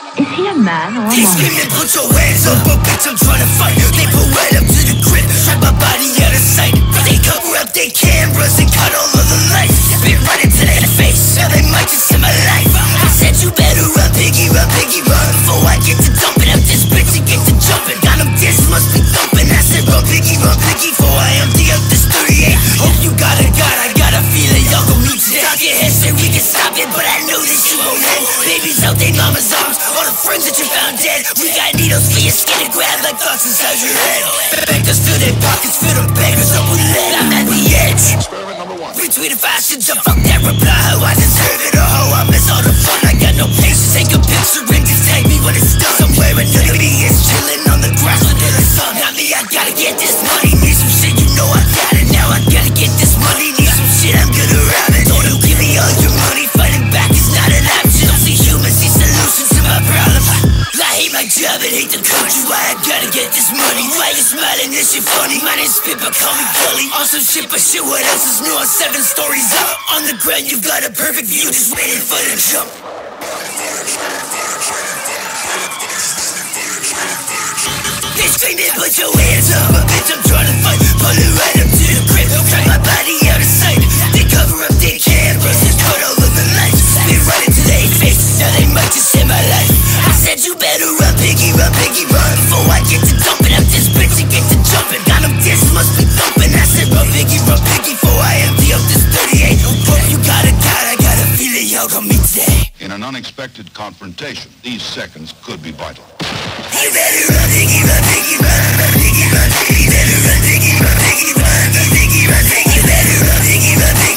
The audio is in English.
Is he a man or a Keep monster? screaming, put your hands up, but bitch, I'm tryna fight. They pull right up to the grip, strike my body out of sight. They cover up their cameras and cut all of the lights. Spit right into their face, now they might just see my life. I said you better run, piggy, run, before I get to dumping up this bitch and get to jumping. Got them discs, must be thumping. I said run, piggy, before I empty up this 38. Hope you got a god, I got a feeling y'all gon' meet today. Talk your head, say we can stop it, but I know this you won't end. Babies out they mama's arms, all the friends that you found dead. We got needles for your skin to grab like thoughts inside your head. Bankers fill their pockets, fill them beggars up with lead. I'm at the edge. Experiment number 1. Between if I should jump, fuck that reply. How I deserve it or how I miss all the fun. I got no patience, take a picture and just tag me when it's done. Somewhere another me is chilling on the grass under the sun. Not me, I gotta get this money. Need some shit, you know I got it. Now I gotta get this money. Need some shit, I'm gonna rob it. Don't you give me all your money. Fighting back is not an option. Don't see humans, see solutions to my problems. I hate my job and hate the country. Why I gotta get this money? Why you smiling? This shit funny. My name's Spit, but call me Gully. On some shit, but shit, what else is new? On 7 stories up. On the ground, you've got a perfect view. Just waiting for the jump. They screaming, put your hands up. But bitch, I'm tryna fight. Pull it right up to the grip. Drag my body out of sight. They cover up their cameras and cut all of the lights. Spit right into their faces. Now they might just see my life. I said you better run, piggy, run, before I get to dumping up this bitch and get to jumping. Got them discs, must be thumping. I said run, piggy, before I empty up this 38. Hope you got a god, I got a feeling y'all gon' meet today. In an unexpected confrontation, these seconds could be vital. You better run, piggy, run, you better run, piggy, run, you better run, piggy, run, you better run, piggy, run.